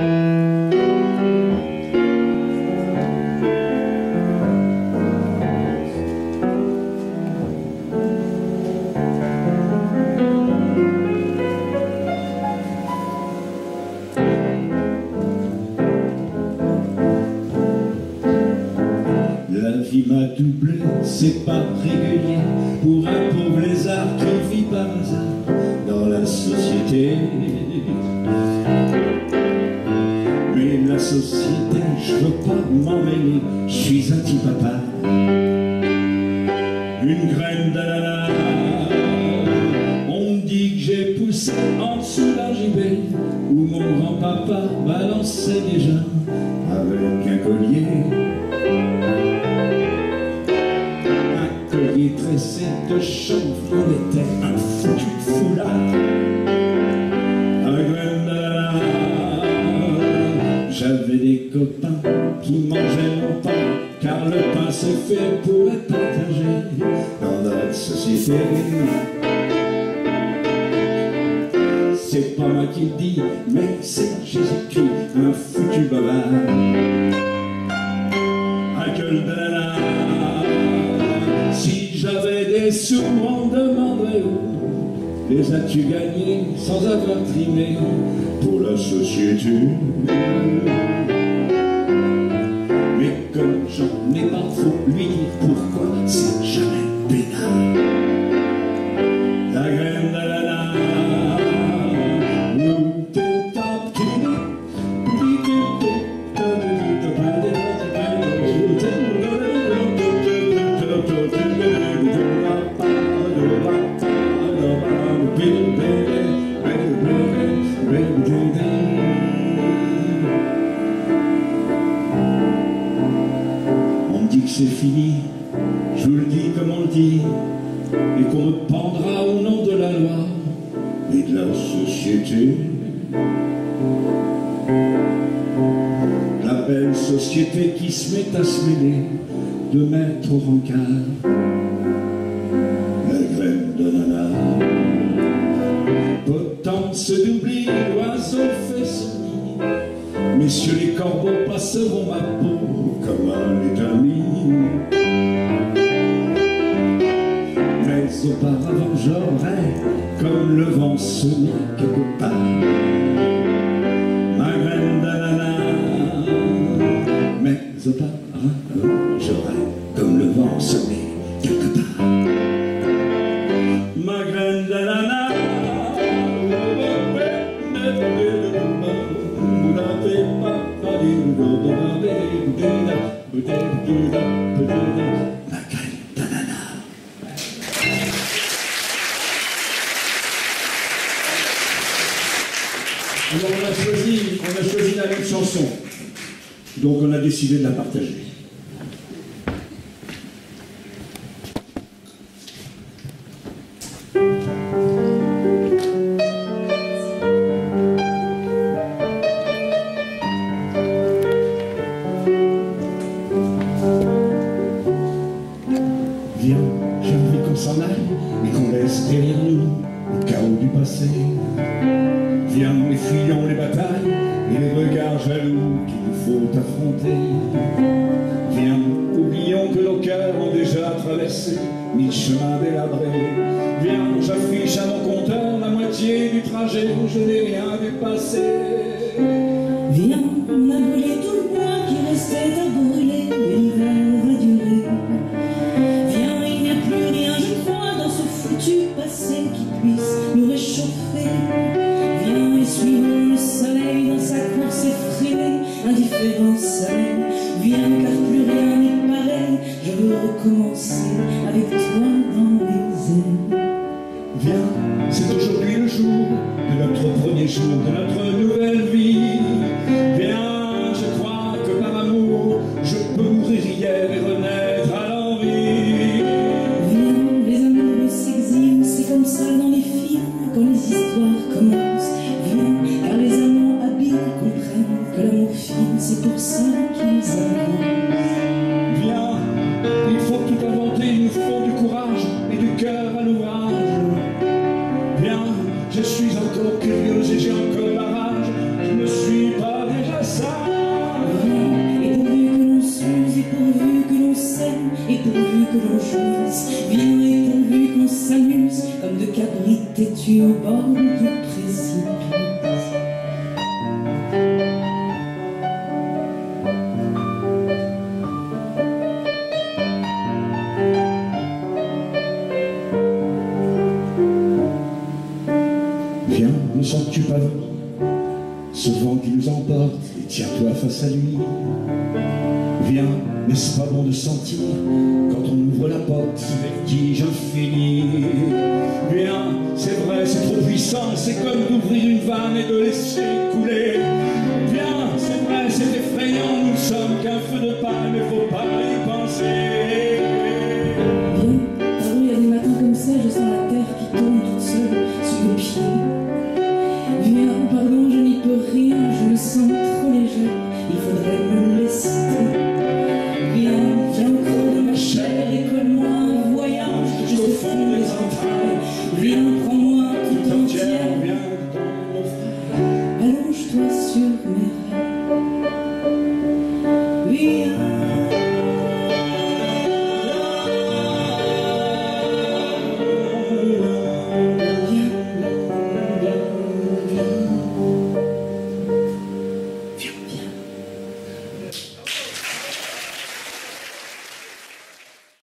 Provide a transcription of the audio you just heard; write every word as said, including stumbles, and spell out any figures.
M'a doublé, c'est pas régulier pour un pauvre lézard qui vit par hasard dans la société. Mais la société, je veux pas m'en mêler, je suis un petit papa, une graine d'ananas. On me dit que j'ai poussé en dessous d'un gibet où mon grand-papa balançait déjà avec un collier. Tressé de chanvre, on était un foutu foulard. Un grain d'ananas. J'avais des copains qui mangeaient mon pain, car le pain c'est fait pour être partagé dans notre société. C'est pas moi qui le dis, mais c'est Jésus-Christ, un foutu bavard. Un gueule d'ananas. Si j'avais des sous, on me demanderait où les as-tu gagnés sans avoir trimé pour la société. Mais comme j'en ai pas, faut lui dire pourquoi c'est jamais pénal. La graine d'ananas, où t'es top, qui on me dit que c'est fini, je vous le dis comme on le dit, et qu'on me pendra au nom de la loi et de la société. La belle société qui se met à se mêler de mettre au rencard la graine d'ananas. Potence d'oubli, l'oiseau fait son nid. Messieurs les corbeaux passeront ma peau comme un étamine. Mais auparavant j'aurais, comme le vent semé quelque part, ma graine d'ananas. Mais auparavant j'aurais, comme le vent semé quelque part, ma graine d'ananas. Alors on a choisi, on a choisi la même chanson, donc on a décidé de la partager. Viens, j'ai envie qu'on s'en aille et qu'on laisse derrière nous le chaos du passé. Viens, et fuyons les batailles et les regards jaloux qu'il nous faut affronter. Viens, oublions que nos cœurs ont déjà traversé mille chemins délabrés. Viens, j'affiche à mon compteur la moitié du trajet où je n'ai rien dépassé. Viens, on a brûlé tout le bois qui restait à brûler, et l'hiver va durer. Viens, il n'y a plus rien, je crois, dans ce foutu passé qui puisse nous réchauffer. Viens et suivons le soleil dans sa course effrénée, indifférent soleil. Viens, car plus rien n'est pareil, je veux recommencer avec toi dans les airs. Viens, c'est aujourd'hui le jour de notre premier jour, de notre nouvelle vie. Viens, je crois que par amour, je peux mourir hier et renaître à l'envie. Viens, les amoureux s'exilent, c'est comme ça dans les films, quand les histoires commencent. Viens, car les amants habiles comprennent que l'amour filme, c'est pour ça qu'ils avancent. Viens, il faut tout inventer, il nous faut du courage et du cœur à l'ouvrage. Viens, je suis encore curieuse et j'ai encore la ne sens-tu pas ce vent qui nous emporte et tiens-toi face à lui? Viens, n'est-ce pas bon de sentir quand on ouvre la porte ce vertige infini? Viens, c'est vrai, c'est trop puissant, c'est comme d'ouvrir une vanne et de laisser couler. Viens, c'est vrai, c'est effrayant, nous ne sommes qu'un feu de paille, mais faut pas y penser.